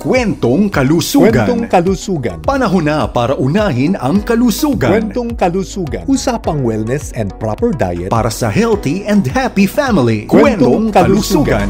Kwentong Kalusugan. Kwentong Kalusugan. Panahon na para unahin ang kalusugan. Kwentong Kalusugan. Usapang wellness and proper diet Para sa healthy and happy family. Kwentong Kalusugan.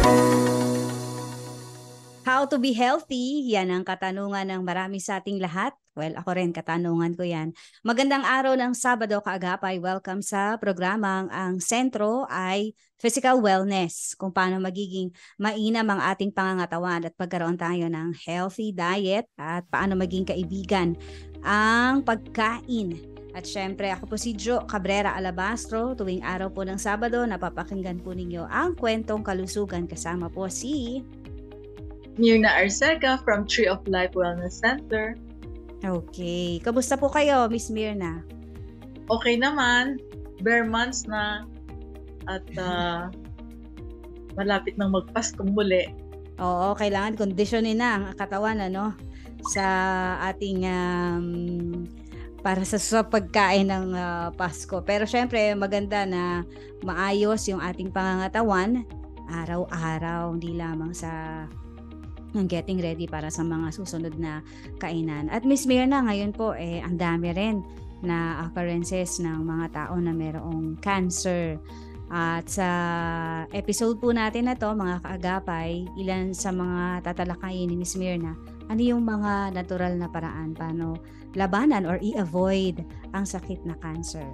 How to be healthy? Yan ang katanungan ng marami sa ating lahat. Well, ako rin, katanungan ko yan. Magandang araw ng Sabado kaagapay. Welcome sa programang ang sentro ay physical wellness. Kung paano magiging mainam ang ating pangangatawan at pagkaroon tayo ng healthy diet at paano maging kaibigan ang pagkain. At syempre, ako po si Jo Cabrera Alabastro. Tuwing araw po ng Sabado, napapakinggan po ninyo ang Kwentong Kalusugan. Kasama po si Mirna Arcega from Tree of Life Wellness Center. Okay. Kamusta po kayo, Miss Mirna? Okay naman. Bare months na. At malapit nang magpaskong muli. Oo, kailangan kondisyonin na ang katawan, ano? Sa ating para sa pagkain ng Pasko. Pero syempre, maganda na maayos yung ating pangangatawan araw-araw, hindi lamang sa getting ready para sa mga susunod na kainan. At Miss Mirna, ngayon po ang dami rin na occurrences ng mga tao na mayroong cancer. At sa episode po natin na to, mga kaagapay, ilan sa mga tatalakayin ni Miss Mirna, ano yung mga natural na paraan paano labanan or i-avoid ang sakit na cancer?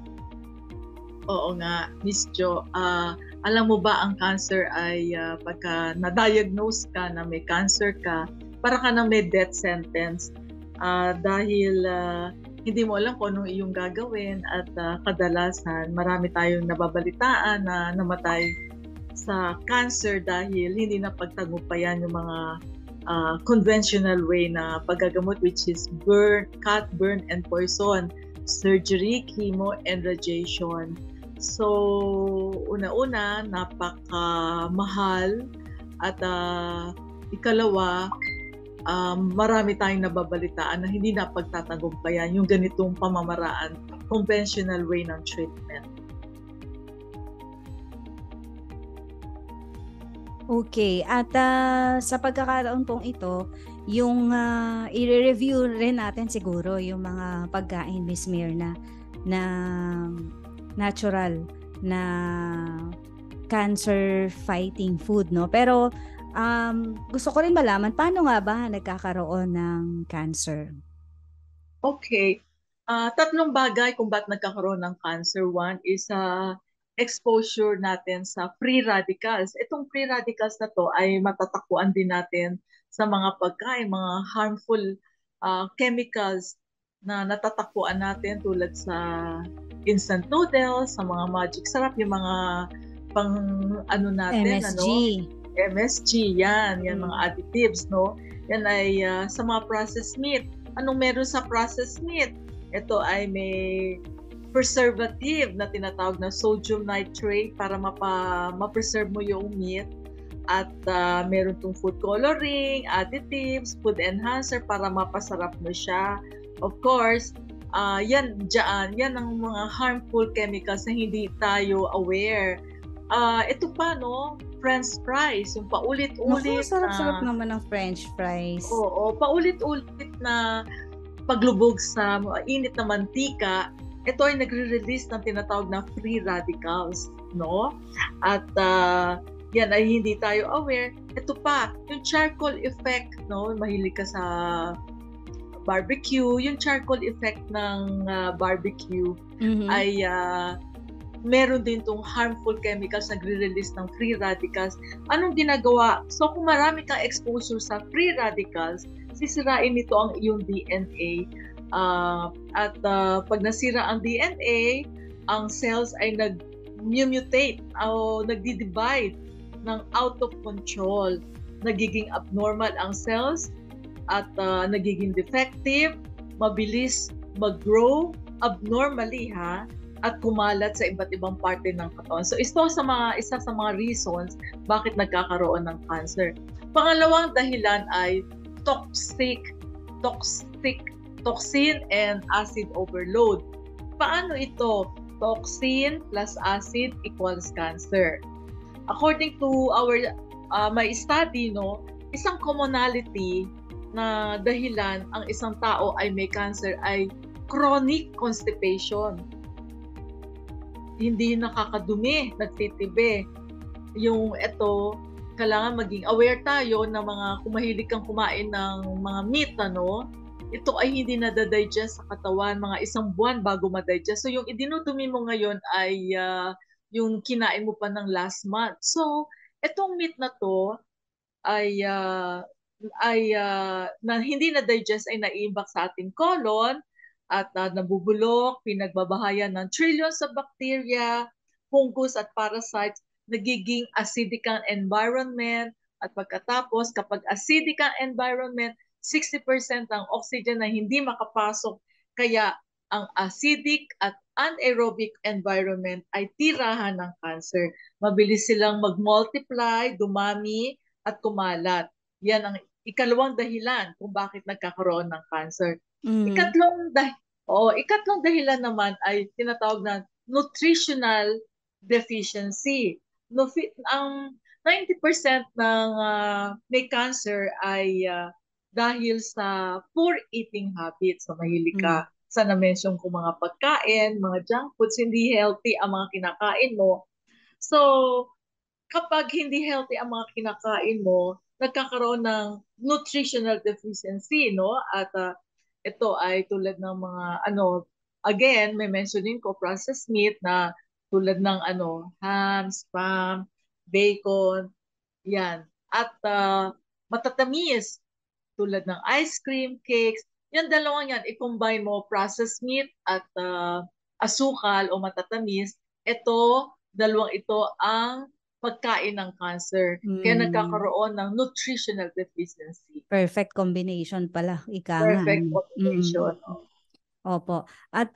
Oo nga, Miss Jo. Alam mo ba, ang cancer ay pagka na-diagnose ka na may cancer ka, para ka na may death sentence dahil hindi mo alam kung anong iyong gagawin at kadalasan marami tayong nababalitaan na namatay sa cancer dahil hindi na pagtagumpayan yung mga conventional way na paggagamot, which is cut, burn, and poison, surgery, chemo, and radiation. So, una-una, napakamahal at ikalawa, marami tayong nababalitaan na hindi na pagtatagumpayan yung ganitong pamamaraan, conventional way ng treatment. Okay, at sa pagkakataon pong ito, yung i-review rin natin siguro yung mga pagkain, Miss Mirna, na natural na cancer fighting food, no? Pero gusto ko rin malaman paano nga ba nagkakaroon ng cancer? Okay. Tatlong bagay kung ba't nagkakaroon ng cancer. One is exposure natin sa free radicals. Itong free radicals na to ay matatakuan din natin sa mga pagkain, mga harmful chemicals na natatakuan natin tulad sa instant noodles, sa mga magic sarap, yung mga pang ano natin, MSG. MSG, yan mga additives, no? Yan ay sa mga processed meat. Anong meron sa processed meat? Ito ay may preservative na tinatawag na sodium nitrate para ma-preserve mo yung meat. At meron tong food coloring, additives, food enhancer para mapasarap mo siya. Of course, yan ang mga harmful chemicals na hindi tayo aware. Ito pa, no? French fries, yung paulit-ulit. Naku, sarap-sarap naman ng French fries. Oo, paulit-ulit na paglubog sa init na mantika. Ito ay nagre-release ng tinatawag na free radicals, no? At yan ay hindi tayo aware. Ito pa, yung charcoal effect, no? Mahilig ka sa barbecue, yung charcoal effect ng barbecue ay meron din tong harmful chemicals na nagre-release ng free radicals. Anong ginagawa? So kung marami kang exposure sa free radicals, sisirain nito ang iyong DNA. At pag nasira ang DNA, ang cells ay nag-mutate o nagdi-divide ng out of control. Nagiging abnormal ang cells at nagiging defective, mabilis mag-grow abnormally at kumalat sa iba't ibang parte ng katawan. So ito isa sa mga reasons bakit nagkakaroon ng cancer. Pangalawang dahilan ay toxin and acid overload. Paano ito? Toxin plus acid equals cancer. According to our may study, no, isang commonality na dahilan ang isang tao ay may cancer ay chronic constipation. Hindi nakakadumi, nagtitibi. Yung ito, kailangan maging aware tayo na kung mahilig kang kumain ng mga meat, ito ay hindi nadadigest sa katawan mga isang buwan bago madigest. So yung idinudumi mo ngayon ay yung kinain mo pa ng last month. So itong meat na to ay na hindi na-digest ay naiimbak sa ating colon at nabubulok, pinagbabahayan ng trillions of bacteria, fungus at parasites, nagiging acidic ang environment at pagkatapos kapag acidic ang environment, 60% ang oxygen na hindi makapasok kaya ang acidic at anaerobic environment ay tirahan ng cancer. Mabilis silang mag-multiply, dumami at kumalat. Yan ang ikalawang dahilan kung bakit nagkakaroon ng cancer. Ikatlong dahilan naman ay tinatawag na nutritional deficiency. Ang 90% ng may cancer ay dahil sa poor eating habits. So mahilig ka sa na-mention ko mga pagkain, mga junk foods, hindi healthy ang mga kinakain mo. So kapag hindi healthy ang mga kinakain mo, nagkakaroon ng nutritional deficiency, At ito ay tulad ng mga again, may mentionin ko processed meat na tulad ng ham, spam, bacon, yan. At matatamis tulad ng ice cream, cakes. Yan dalawang yan, i-combine mo processed meat at asukal o matatamis. Dalawang ito ang pagkain ng cancer. Kaya nagkakaroon ng nutritional deficiency. Perfect combination pala. Perfect combination. Opo. At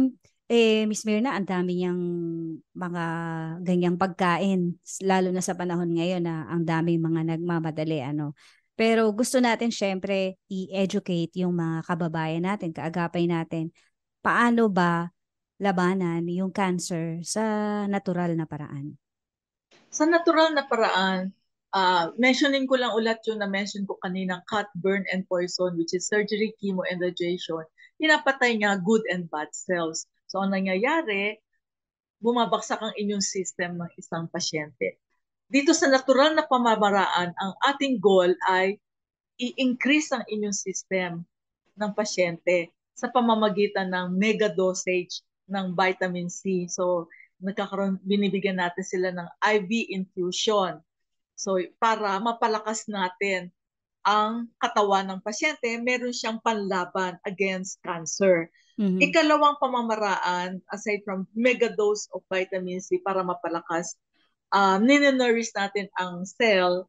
Miss Mirna, ang dami niyang mga ganyang pagkain, lalo na sa panahon ngayon na ang daming mga nagmamadali. Pero gusto natin syempre i-educate yung mga kababayan natin, kaagapay natin. Paano ba labanan yung cancer sa natural na paraan? Sa natural na paraan, mentionin ko lang ulit yung na-mention ko kanina, cut, burn, and poison, which is surgery, chemo, and radiation. Pinapatay niya good and bad cells. So, ang nangyayari, bumabagsak ang immune system ng isang pasyente. Dito sa natural na pamamaraan, ang ating goal ay i-increase ang immune system ng pasyente sa pamamagitan ng mega dosage ng vitamin C. So, binibigyan natin sila ng IV infusion. So, para mapalakas natin ang katawan ng pasyente, meron siyang panlaban against cancer. Ikalawang pamamaraan, aside from mega dose of vitamin C para mapalakas, ninenourish natin ang cell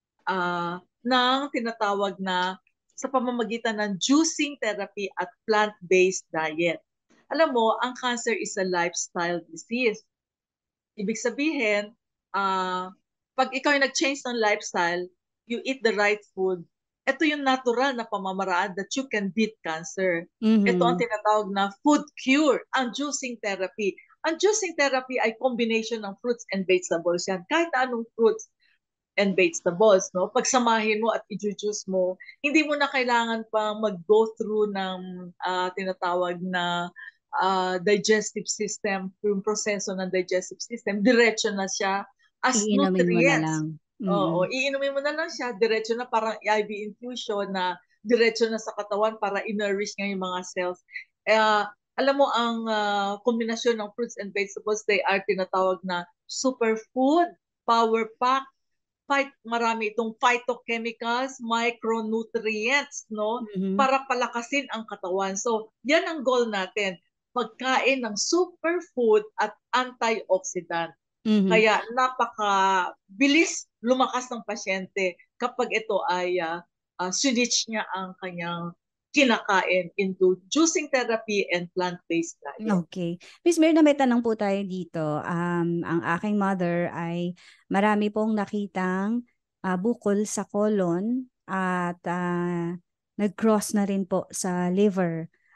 ng tinatawag na sa pamamagitan ng juicing therapy at plant-based diet. Alam mo, ang cancer is a lifestyle disease. Ibig sabihin, pag ikaw ay nag-change ng lifestyle, you eat the right food, ito yung natural na pamamaraan that you can beat cancer. Ito ang tinatawag na food cure, ang juicing therapy. Ang juicing therapy ay combination ng fruits and vegetables yan. Kahit anong fruits and vegetables, pagsamahin mo at i-juice mo, hindi mo na kailangan pa mag-go through ng tinatawag na digestive system, yung proseso ng digestive system, diretso na siya as Iinumin nutrients. mo na lang. Oo, iinumin mo na lang siya, diretso na parang IV infusion na diretso na sa katawan para i-nourish nga yung mga cells. Alam mo, ang kombinasyon ng fruits and vegetables, they are tinatawag na superfood, power pack, marami itong phytochemicals, micronutrients, para palakasin ang katawan. So, yan ang goal natin, pagkain ng superfood at antioxidant. Kaya napakabilis lumakas ng pasyente kapag ito ay switch niya ang kanyang kinakain into juicing therapy and plant-based diet. Okay. Miss Mirna, may tanong po tayo dito. Ang aking mother ay marami pong nakitang bukol sa colon at nag-cross na rin po sa liver.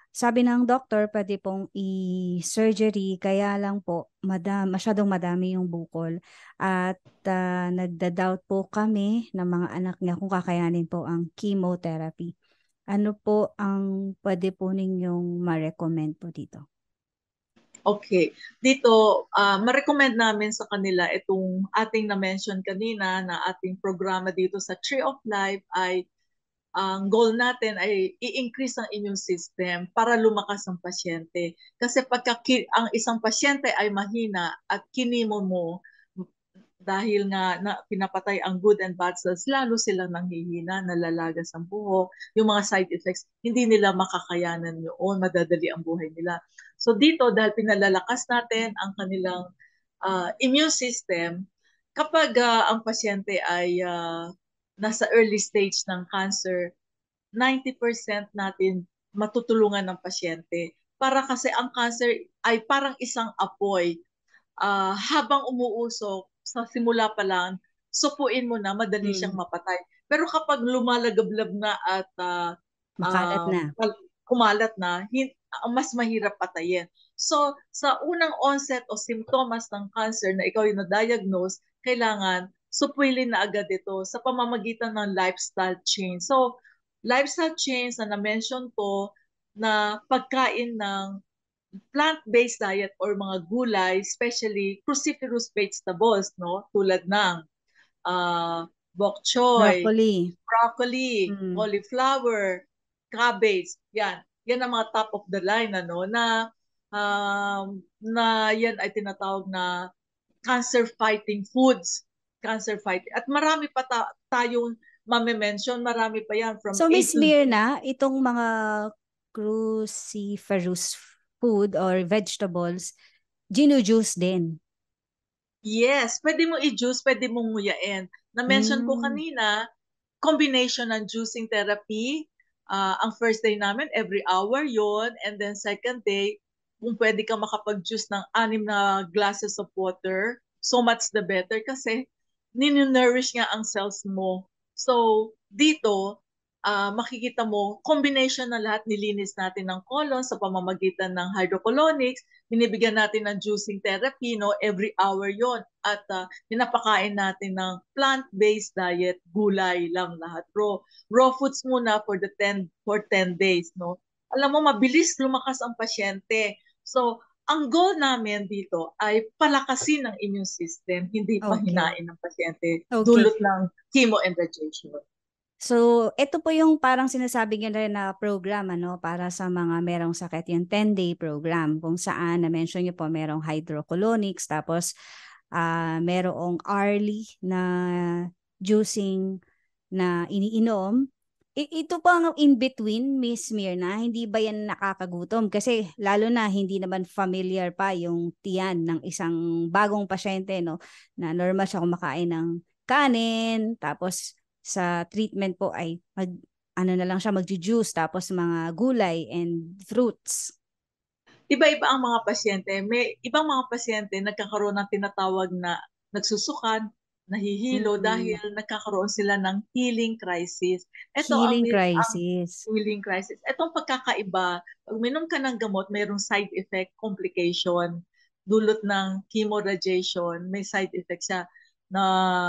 Sabi ng doktor, pwede pong i-surgery, kaya lang po, masyadong madami yung bukol. At nagda-doubt po kami ng mga anak niya kung kakayanin po ang chemotherapy. Ano po ang pwede po ninyong ma-recommend po dito? Okay. Dito, ma-recommend namin sa kanila itong ating na-mention kanina na ating programa dito sa Tree of Life ay ang goal natin ay i-increase ang immune system para lumakas ang pasyente. Kasi pagka ang isang pasyente ay mahina at kinimo mo, dahil nga na pinapatay ang good and bad cells, lalo silang nanghihina, nalalagas ang buhok, yung mga side effects, hindi nila makakayanan yun, madadali ang buhay nila. So dito, dahil pinalalakas natin ang kanilang immune system, kapag ang pasyente ay nasa early stage ng cancer, 90% natin matutulungan ng pasyente. Para kasi ang cancer ay parang isang apoy. Habang umuusok, sa simula pa lang, supuin mo na, madali siyang Mm. mapatay. Pero kapag lumalagablab na at Makalat uh, na. kumalat na, mas mahirap patayin. So, sa unang onset o simptomas ng cancer na ikaw yung na-diagnose, kailangan supwilin na agad ito sa pamamagitan ng lifestyle change. So, lifestyle change na na-mention ko na pagkain ng plant-based diet or mga gulay, especially cruciferous vegetables, no? Tulad ng uh, bok choy, Broccoli. broccoli, Mm. cauliflower, cabbage. Yan. Yan ang mga top of the line ano na yan ay tinatawag na cancer fighting foods. Cancer fighting. At marami pa tayong mame-mention, marami pa yan from So, A Miss to Z. Mirna, itong mga cruciferous food or vegetables, ginujuice din. Yes, pwede mo i-juice, pwede mong nguyain. Na-mention ko Mm. kanina, combination ng juicing therapy. Ang first day namin, every hour yon. And then second day, kung pwede ka makapag-juice ng 6 na glasses of water, so much the better kasi nini-nourish nga ang cells mo. So, dito, makikita mo, combination na lahat, nilinis natin ng colon sa pamamagitan ng hydrocolonics, binibigyan natin ng juicing therapy, no, every hour yon. At pinapakain natin ng plant-based diet, gulay lang lahat. Raw foods muna for 10 days, no. Alam mo, mabilis lumakas ang pasyente. So, ang goal namin dito ay palakasin ang immune system, hindi Okay. pahinain ng pasyente Okay. dulot ng chemo and radiation. So, ito po yung parang sinasabi nyo rin na program, ano, para sa mga merong sakit, yung 10-day program, kung saan, na-mention nyo po, merong hydrocolonics, tapos merong hourly na juicing na iniinom. Ito po ang in-between, Miss Mirna, hindi ba yan nakakagutom? Kasi lalo na hindi naman familiar pa yung tiyan ng isang bagong pasyente, no, na normal siya kumakain ng kanin, tapos sa treatment po ay ano na lang siya, magju-juice, tapos mga gulay and fruits. Iba-iba ang mga pasyente. May ibang mga pasyente nagkakaroon ng tinatawag na nagsusukan, nahihilo dahil Mm. nagkakaroon sila ng healing crisis. Ito Healing ang crisis. healing crisis. Itong pagkakaiba, pag minom ka ng gamot, mayroong side effect, complication, dulot ng chemoradiation, may side effect siya na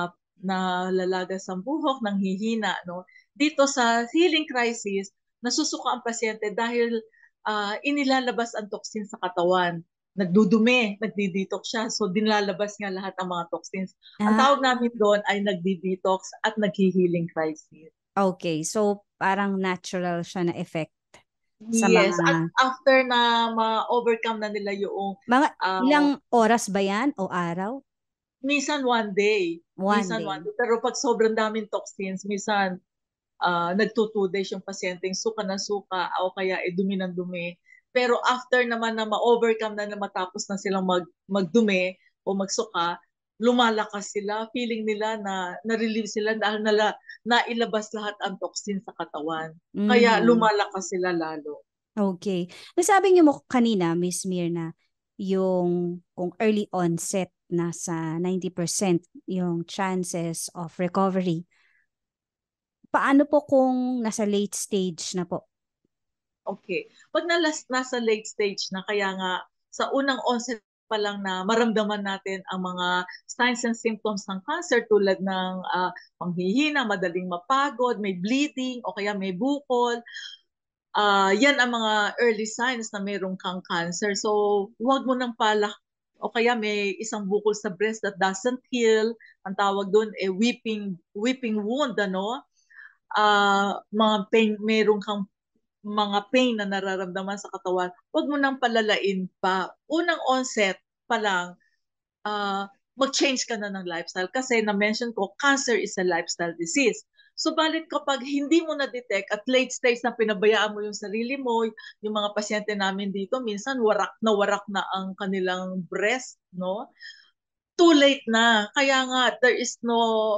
lalagas ang buhok, nang hihina. No? Dito sa healing crisis, nasusuka ang pasyente dahil inilalabas ang toxin sa katawan. Nagdudumi, nagdi-detox siya. So, dinlalabas nga lahat ang mga toxins. Ang Ah, tawag namin doon ay nagdi-detox at nag-healing crisis. okay. So, parang natural siya na effect sa Yes, at mga after na ma-overcome na nila yung ilang uh, oras ba yan o araw? minsan one day, One minsan one day. day. Pero pag sobrang daming toxins, minsan nagto 2 days yung pasyenteng suka na suka o kaya dumi ng dumi. Pero after naman na ma-overcome na matapos na silang magdumi o magsuka, lumalakas sila. Feeling nila na na-relieve sila dahil nailabas lahat ang toxin sa katawan. Kaya Mhm. lumalakas sila lalo. Okay. Nasabi niyo mo kanina, Miss Mirna, yung kung early onset, nasa 90% yung chances of recovery. Paano po kung nasa late stage na po? Okay. Pag nasa late stage na, kaya nga sa unang onset pa lang na maramdaman natin ang mga signs and symptoms ng cancer tulad ng panghihina, madaling mapagod, may bleeding o kaya may bukol, yan ang mga early signs na mayroong kang cancer. So, huwag mo nang o kaya may isang bukol sa breast that doesn't heal. Ang tawag doon weeping wound, ano? Mga pain, mayroong kang mga pain na nararamdaman sa katawan, huwag mo nang palalain pa. Unang onset pa lang, mag-change ka na ng lifestyle kasi na-mention ko, cancer is a lifestyle disease. Subalit kapag hindi mo na-detect at late stage na pinabayaan mo yung sarili mo, yung mga pasyente namin dito, minsan warak na ang kanilang breast, no? Too late na. Kaya nga, there is no,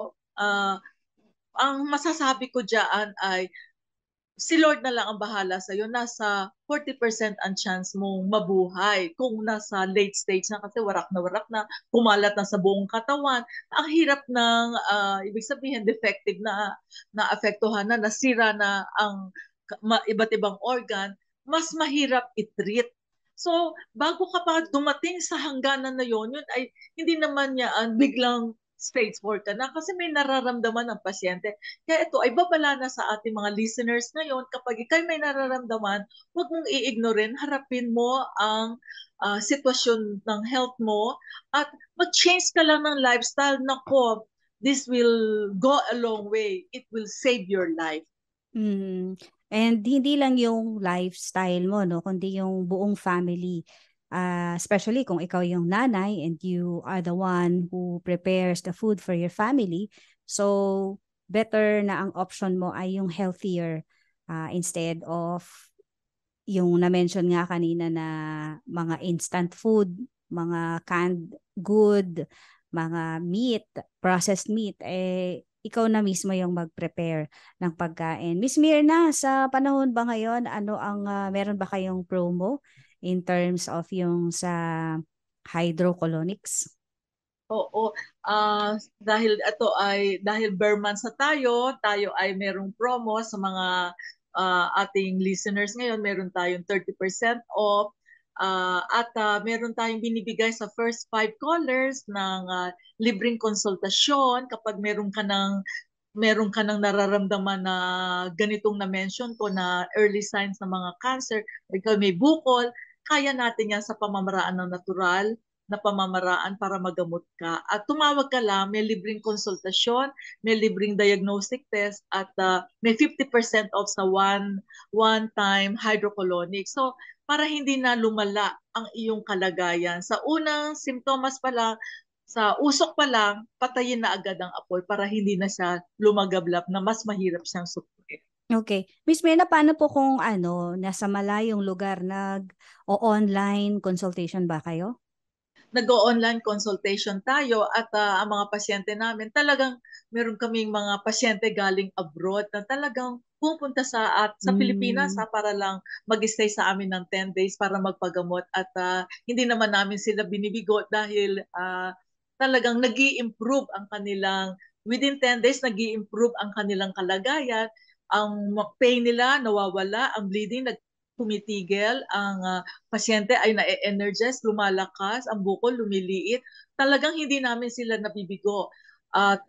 ang masasabi ko dyan ay si Lord na lang ang bahala sa'yo. Nasa 40% ang chance mong mabuhay kung nasa late stage na kasi warak na, kumalat na sa buong katawan. Ang hirap ng, ibig sabihin, defective na apektuhan na, nasira na ang iba't ibang organ, mas mahirap i-treat. So, bago ka pa dumating sa hangganan na yun ay hindi naman yan biglang stage 4 ka na kasi may nararamdaman ng pasyente. Kaya ito ay babala na sa ating mga listeners ngayon, kapag ikaw may nararamdaman, huwag mong i-ignorin, harapin mo ang sitwasyon ng health mo at mag-change ka lang ng lifestyle. Nako, this will go a long way. It will save your life. Mm. And hindi lang yung lifestyle mo, no, kundi yung buong family. Especially kung ikaw yung nanay and you are the one who prepares the food for your family. So, better na ang option mo ay yung healthier instead of yung na-mention nga kanina na mga instant food, mga canned good, mga meat, processed meat, ikaw na mismo yung mag-prepare ng pagkain. Miss Mirna, sa panahon ba ngayon, ano ang meron ba kayong promo in terms of yung sa hydrocolonics? Oo. Dahil bare months na tayo ay merong promo sa mga ating listeners ngayon. Meron tayong 30% off. At meron tayong binibigay sa first 5 callers ng libreng konsultasyon kapag meron ka ng nararamdaman na ganitong na-mention ko na early signs ng mga cancer, ikaw may bukol, kaya natin yan sa pamamaraan ng natural na pamamaraan para magamot ka. At tumawag ka lang, may libreng konsultasyon, may libreng diagnostic test, at may 50% off sa one-time hydrocolonic. So, para hindi na lumala ang iyong kalagayan. Sa unang simptomas pa lang, sa usok pa lang, patayin na agad ang apoy para hindi na siya lumagablap na mas mahirap siyang sukuin. Okay. Miss Mirna, paano po kung nasa malayong lugar o online consultation ba kayo? Nag-online consultation tayo at ang mga pasyente namin, talagang meron kaming mga pasyente galing abroad na talagang pupunta sa Pilipinas para lang mag-stay sa amin ng 10 days para magpagamot at hindi naman namin sila binibigo dahil talagang nag-i-improve ang kanilang, within 10 days nag-i-improve ang kanilang kalagayan, ang pain nila nawawala, ang bleeding tumitigil, ang pasyente ay na-energize, lumalakas, ang bukol lumiliit. Talagang hindi namin sila nabibigo. At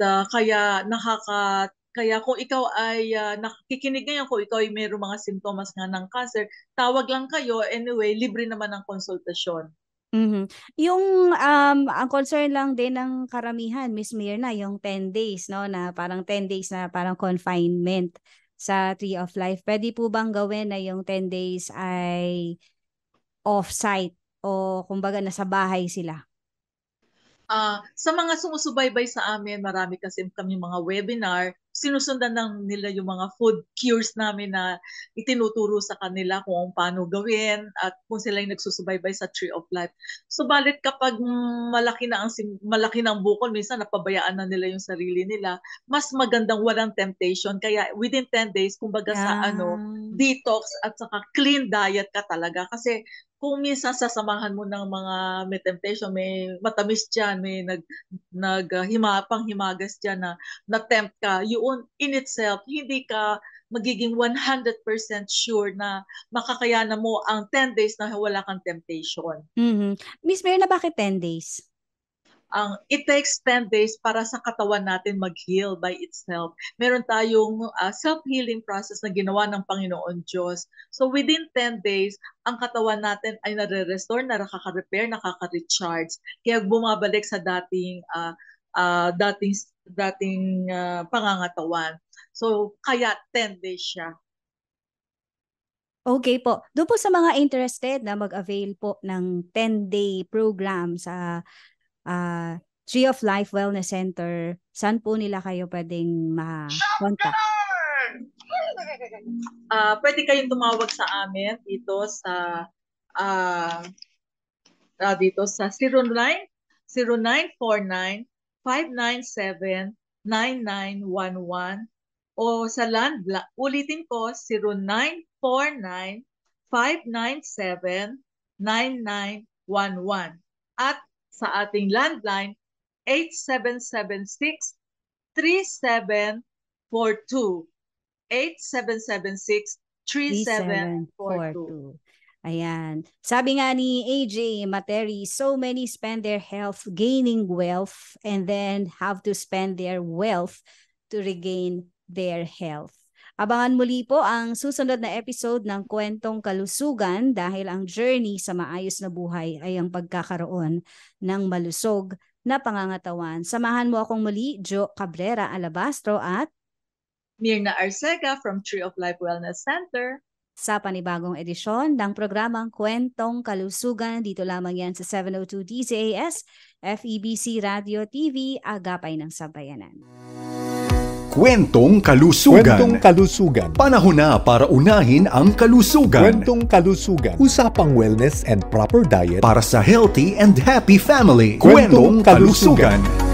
kaya kung ikaw ay nakikinig ngayon, kung ikaw ay mayroong mga simptomas nga ng cancer, tawag lang kayo. Anyway, libre naman ang konsultasyon. Mhm. Ang concern lang din ng karamihan, Miss Mirna, yung 10 days, no, na parang 10 days na parang confinement sa Tree of Life. Pwede po bang gawin na yung 10 days ay off-site o kumbaga nasa bahay sila? Sa mga sumusubaybay sa amin, marami kasi kami mga webinar, sinusundan lang nila yung mga food cures namin na itinuturo sa kanila kung paano gawin at kung sila yung nagsusubaybay sa Tree of Life. Subalit kapag malaki na ang bukol, minsan napabayaan na nila yung sarili nila, mas magandang walang temptation. Kaya within 10 days, kumbaga sa detox at saka clean diet ka talaga. Kasi kung minsan sasamahan mo ng mga may temptation, may matamis dyan, may panghimagas dyan na tempt ka, yung doon in itself, hindi ka magiging 100% sure na makakayanan mo ang 10 days na wala kang temptation. Miss Mirna, bakit 10 days? It takes 10 days para sa katawan natin mag-heal by itself. Meron tayong self-healing process na ginawa ng Panginoon Diyos. So within 10 days, ang katawan natin ay nare-restore, nakaka-repair, nakaka-recharge. Kaya bumabalik sa dating pangangatawan. So kaya 10 days siya. Okay po. Doon po sa mga interested na mag-avail po ng 10-day program sa Tree of Life Wellness Center, saan po nila kayo pwedeng ma-contact? Pwede kayong tumawag sa amin dito sa 0949-597-9911 o sa landline, ulitin ko, 0949-597-9911 at sa ating landline 8776-3742 8776-3742. Ayan. Sabi nga ni AJ Materi, so many spend their health gaining wealth and then have to spend their wealth to regain their health. Abangan muli po ang susunod na episode ng Kwentong Kalusugan dahil ang journey sa maayos na buhay ay ang pagkakaroon ng malusog na pangangatawan. Samahan mo akong muli, Jo Cabrera Alabastro at Mirna Arcega from Tree of Life Wellness Center sa panibagong edisyon ng programang Kwentong Kalusugan. Dito lamang yan sa 702 DZAS, FEBC Radio TV, Agapay ng Sambayanan. Kwentong Kalusugan. Kwentong Kalusugan. Panahon na para unahin ang kalusugan. Kwentong Kalusugan. Usapang wellness and proper diet para sa healthy and happy family. Kwentong Kalusugan.